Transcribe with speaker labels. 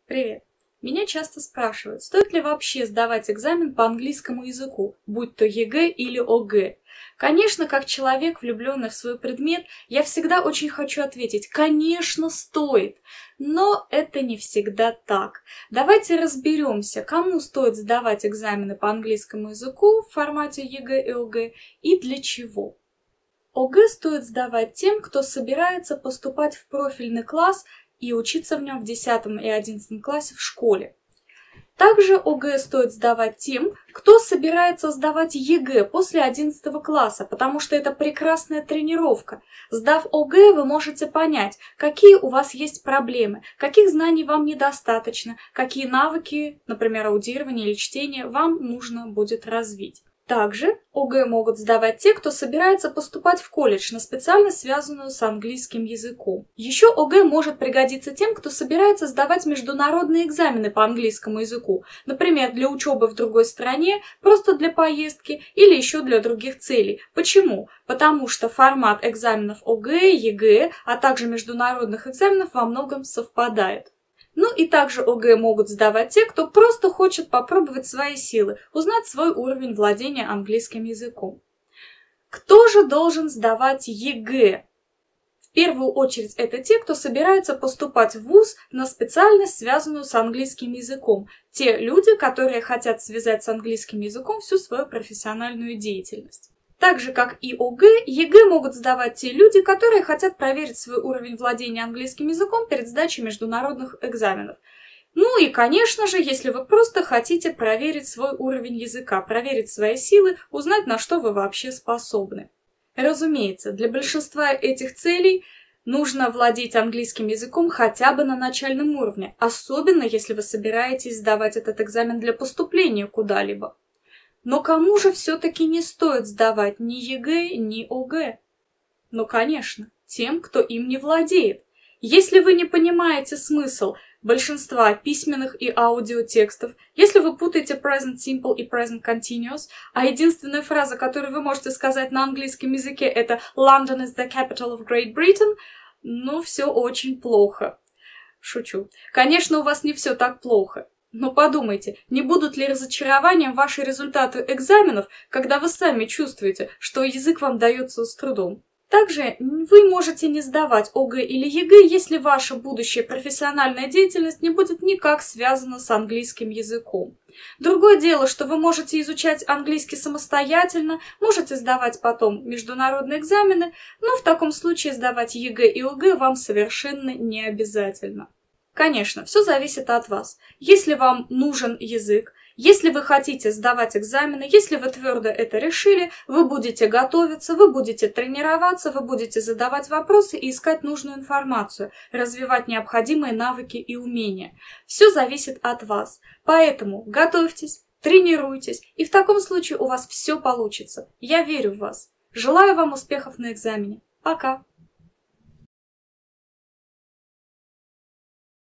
Speaker 1: Привет! Меня часто спрашивают, стоит ли вообще сдавать экзамен по английскому языку, будь то ЕГЭ или ОГЭ. Конечно, как человек, влюбленный в свой предмет, я всегда очень хочу ответить, конечно, стоит. Но это не всегда так. Давайте разберемся, кому стоит сдавать экзамены по английскому языку в формате ЕГЭ и ОГЭ и для чего. ОГЭ стоит сдавать тем, кто собирается поступать в профильный класс и учиться в нем в 10 и 11 классе в школе. Также ОГЭ стоит сдавать тем, кто собирается сдавать ЕГЭ после 11 класса, потому что это прекрасная тренировка. Сдав ОГЭ, вы можете понять, какие у вас есть проблемы, каких знаний вам недостаточно, какие навыки, например, аудирования или чтения, вам нужно будет развить. Также ОГЭ могут сдавать те, кто собирается поступать в колледж на специальность, связанную с английским языком. Еще ОГЭ может пригодиться тем, кто собирается сдавать международные экзамены по английскому языку, например, для учебы в другой стране, просто для поездки или еще для других целей. Почему? Потому что формат экзаменов ОГЭ, ЕГЭ, а также международных экзаменов во многом совпадает. Ну и также ОГЭ могут сдавать те, кто просто хочет попробовать свои силы, узнать свой уровень владения английским языком. Кто же должен сдавать ЕГЭ? В первую очередь это те, кто собирается поступать в вуз на специальность, связанную с английским языком. Те люди, которые хотят связать с английским языком всю свою профессиональную деятельность. Так же, как и ОГЭ, ЕГЭ могут сдавать те люди, которые хотят проверить свой уровень владения английским языком перед сдачей международных экзаменов. Ну и, конечно же, если вы просто хотите проверить свой уровень языка, проверить свои силы, узнать, на что вы вообще способны. Разумеется, для большинства этих целей нужно владеть английским языком хотя бы на начальном уровне, особенно если вы собираетесь сдавать этот экзамен для поступления куда-либо. Но кому же все-таки не стоит сдавать ни ЕГЭ, ни ОГЭ? Ну, конечно, тем, кто им не владеет. Если вы не понимаете смысл большинства письменных и аудиотекстов, если вы путаете present simple и present continuous, а единственная фраза, которую вы можете сказать на английском языке, это London is the capital of Great Britain, ну, все очень плохо. Шучу. Конечно, у вас не все так плохо. Но подумайте, не будут ли разочарованием ваши результаты экзаменов, когда вы сами чувствуете, что язык вам дается с трудом? Также вы можете не сдавать ОГЭ или ЕГЭ, если ваша будущая профессиональная деятельность не будет никак связана с английским языком. Другое дело, что вы можете изучать английский самостоятельно, можете сдавать потом международные экзамены, но в таком случае сдавать ЕГЭ и ОГЭ вам совершенно не обязательно. Конечно, все зависит от вас. Если вам нужен язык, если вы хотите сдавать экзамены, если вы твердо это решили, вы будете готовиться, вы будете тренироваться, вы будете задавать вопросы и искать нужную информацию, развивать необходимые навыки и умения. Все зависит от вас. Поэтому готовьтесь, тренируйтесь, и в таком случае у вас все получится. Я верю в вас. Желаю вам успехов на экзамене. Пока!